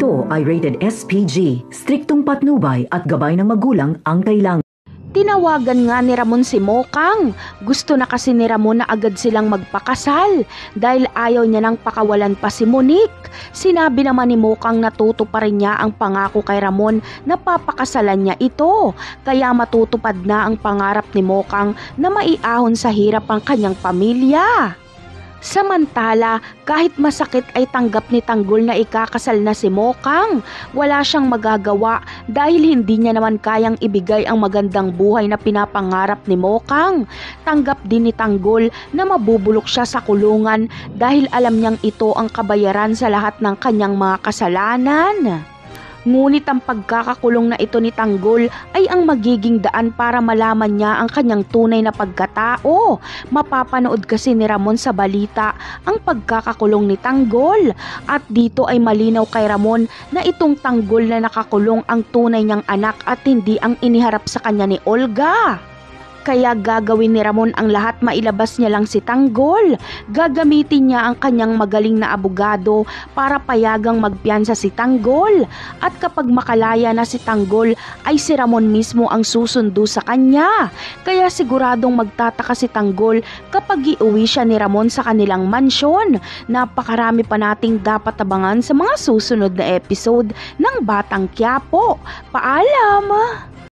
Ito ay rated SPG, striktong patnubay at gabay ng magulang ang kailangan. Tinawagan nga ni Ramon si Mokang. Gusto na kasi ni Ramon na agad silang magpakasal dahil ayaw niya nang pakawalan pa si Monique. Sinabi naman ni Mokang na tutuparin niya ang pangako kay Ramon na papakasalan niya ito. Kaya matutupad na ang pangarap ni Mokang na maiahon sa hirap ang kanyang pamilya. Samantala, kahit masakit ay tanggap ni Tanggol na ikakasal na si Mokang. Wala siyang magagawa dahil hindi niya naman kayang ibigay ang magandang buhay na pinapangarap ni Mokang. Tanggap din ni Tanggol na mabubulok siya sa kulungan dahil alam niyang ito ang kabayaran sa lahat ng kanyang mga kasalanan. Ngunit ang pagkakakulong na ito ni Tanggol ay ang magiging daan para malaman niya ang kanyang tunay na pagkatao. Mapapanood kasi ni Ramon sa balita ang pagkakakulong ni Tanggol at dito ay malinaw kay Ramon na itong Tanggol na nakakulong ang tunay niyang anak at hindi ang iniharap sa kanya ni Olga. Kaya gagawin ni Ramon ang lahat mailabas niya lang si Tanggol. Gagamitin niya ang kanyang magaling na abogado para payagang magpiyansa si Tanggol. At kapag makalaya na si Tanggol ay si Ramon mismo ang susundo sa kanya. Kaya siguradong magtataka si Tanggol kapag iuwi siya ni Ramon sa kanilang mansyon. Napakarami pa nating dapat abangan sa mga susunod na episode ng Batang Quiapo. Paalam!